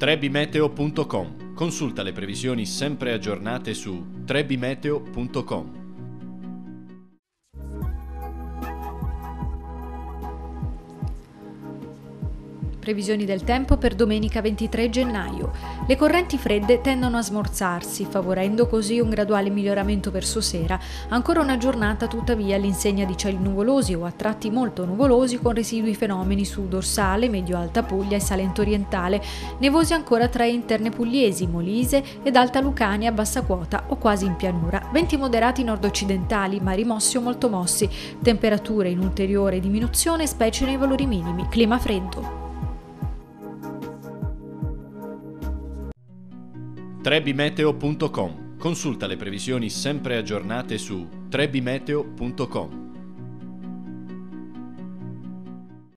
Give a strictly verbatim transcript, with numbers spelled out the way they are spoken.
Trebimeteo punto com. Consulta le previsioni sempre aggiornate su trebimeteo punto com. Previsioni del tempo per domenica ventitré gennaio. Le correnti fredde tendono a smorzarsi, favorendo così un graduale miglioramento verso sera. Ancora una giornata tuttavia all'insegna di cieli nuvolosi o a tratti molto nuvolosi con residui fenomeni su dorsale, medio-alta Puglia e Salento orientale. Nevosi ancora tra interne pugliesi, Molise ed Alta Lucania a bassa quota o quasi in pianura. Venti moderati nord-occidentali, ma rimossi o molto mossi. Temperature in ulteriore diminuzione, specie nei valori minimi. Clima freddo. Trebimeteo punto com. Consulta le previsioni sempre aggiornate su trebimeteo punto com.